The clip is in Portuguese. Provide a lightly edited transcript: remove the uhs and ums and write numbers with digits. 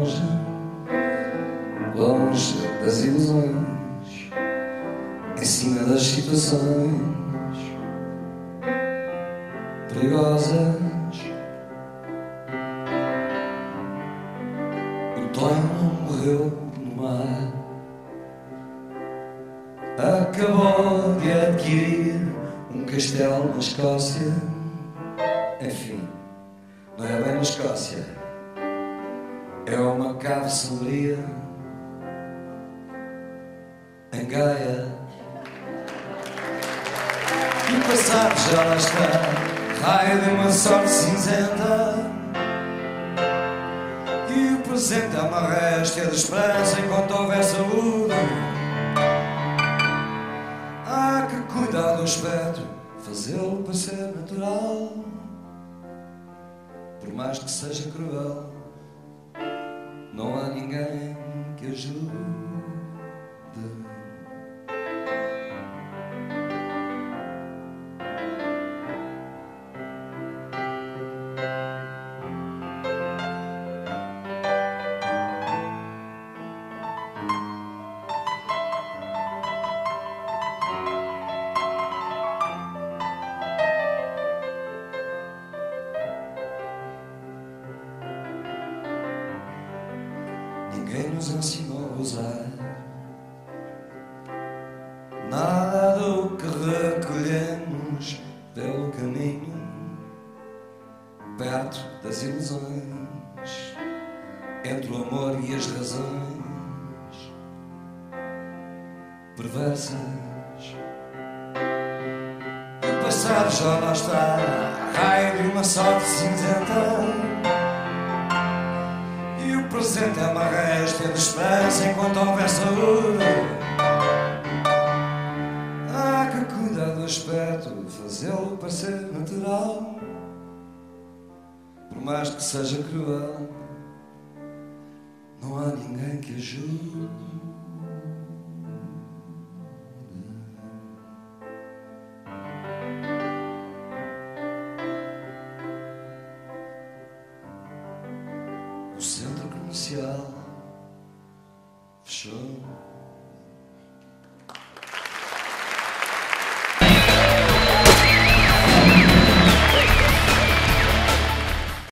longe, longe das ilusões, em cima das situações perigosas. O Tom morreu no mar, acabou de adquirir um castelo na Escócia. Enfim, não é bem na Escócia, é uma cave sombria em Gaia. E o passado já lá está, raio de uma sorte cinzenta, e o presente é uma réstia de esperança enquanto houver saúde. Há que cuidar do aspecto, fazê-lo parecer natural, por mais que seja cruel. Não há ninguém que ajude. Ninguém nos ensinou a usar nada do que recolhemos pelo caminho, perto das ilusões, entre o amor e as razões perversas. O passado já lá está, raio de uma sorte cinzenta, o presente é uma réstia de esperança enquanto houver saúde. Há que cuidar do aspecto, fazê-lo parecer natural, por mais que seja cruel. Não há ninguém que ajude. O centro comercial fechou.